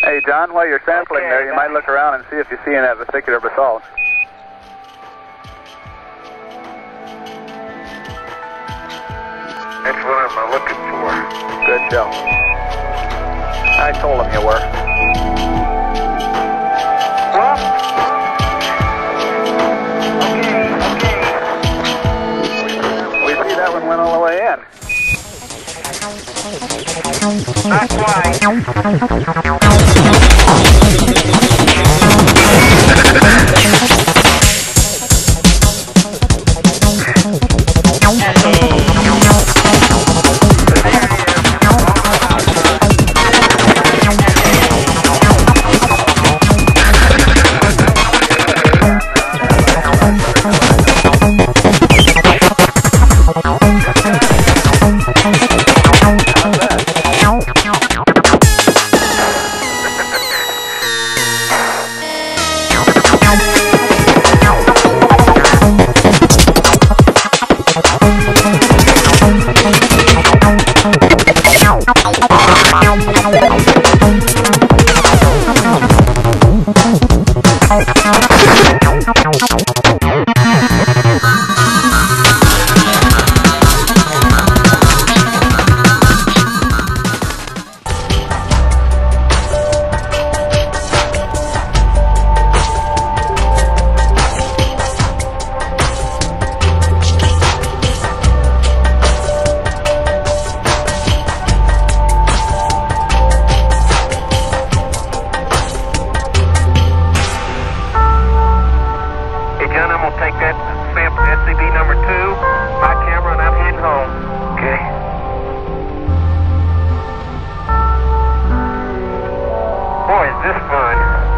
Hey, John, while you're sampling Okay, there, you might look around and see if you see any vesicular basalt. That's what I'm looking for. Good show. I told him you were. Well, okay. We see that one went all the way in. Not quite. Boy, is this fun.